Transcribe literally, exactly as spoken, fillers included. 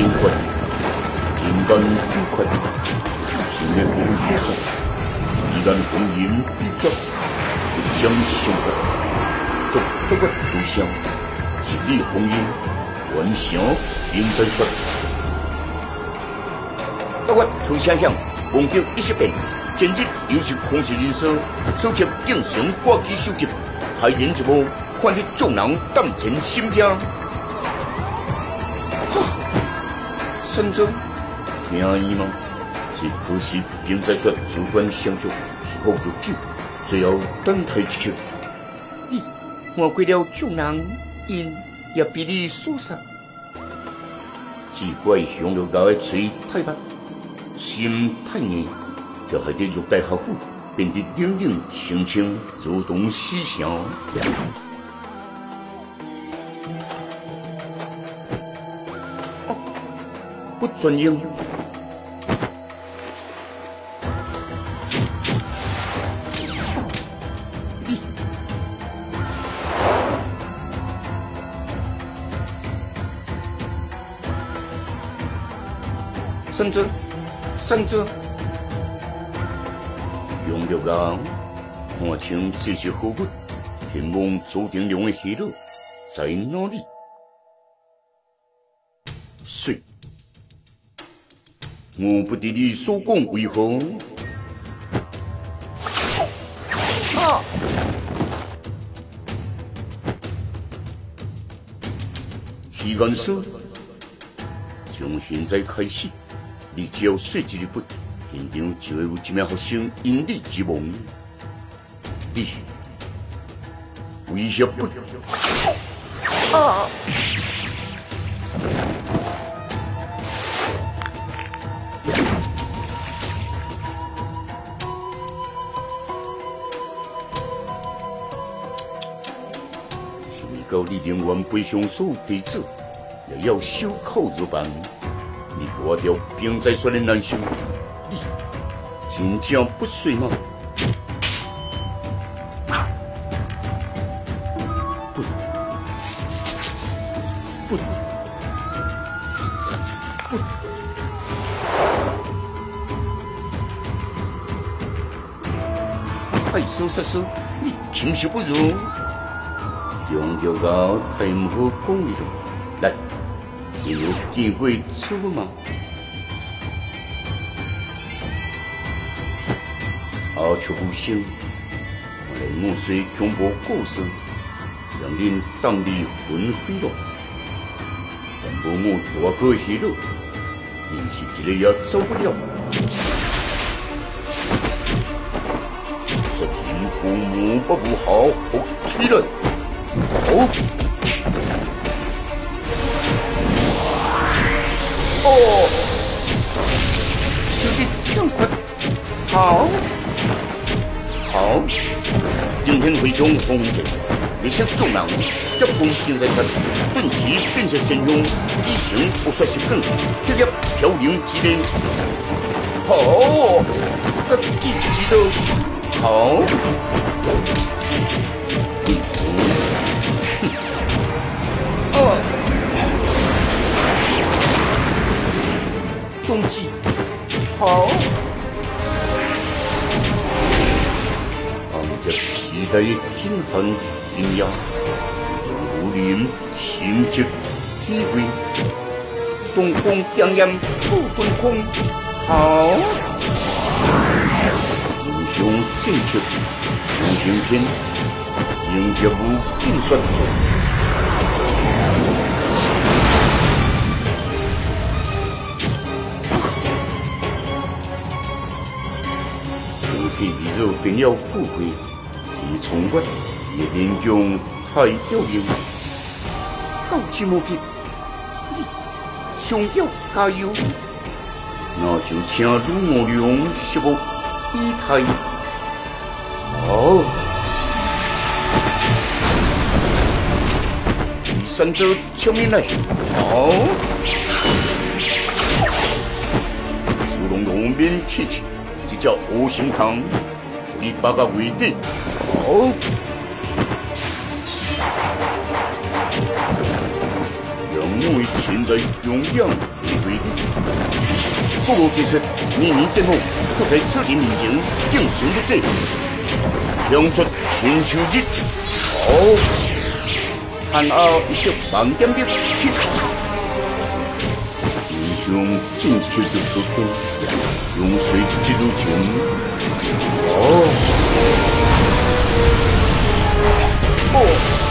尽快，人间愉快，想要无结束，依然红颜必绝，不将相隔，作得我投降，是你红颜，完成应再说。得我投降向，忘掉一十遍，前日又是空势人生，此刻竟成挂机收集，害人一无，看得众人胆战心惊。甚至惊伊吗？只可惜并在说主观相助，是好如久，最后等待一刻。你看过了众人，因也被你所杀。只怪向了我的嘴太白，心太硬，就害得玉带学府变得冷冷清清，如同死城。不专用。你，甚至，甚至，用了眼，看清这些好物，天王注定两个喜乐在哪里？水。我不知你所讲为何？啊！时间说，从现在开始，你只要说一日不，现场就会有一名学生因你而亡。你威胁不？啊！到你仍然背上所有弟子，也要守口如瓶。你割掉并在说的难受，你真正不遂吗？不，不，不，爱说杀说，你禽兽不如。用着我太唔好讲你了，来，你有机会出吗？阿出不行，我来莫说恐怖故事，让恁当你魂飞了，但无我大哥喜乐，你是一个也走不了。杀人父母不不好好起来。哦，哦，有点痛快。好，好，今天回兄红姐，你想众人一共并在出，顿时变成神勇，以成不说是更，这粒飘零之类。好，个记知道，好。哦，冬季好，按着时代震撼惊讶，让无人心急体会，东风江烟不分空，好，英雄正气，英雄篇，迎接无尽选择。你若便要富贵，是从我也年中太有用，到这么急，你想要加油，那就请吕某良息我以待。好，第三者前面来，好，苏龙龙面气气。叫吴兴堂，你八个为定，好。任务现在用两为例。不如之说，秘密节目可在此地面前进行不这，亮出千秋日。好，看后一束万点的去看。英雄进去就出兵，用水之路情。哦。哦。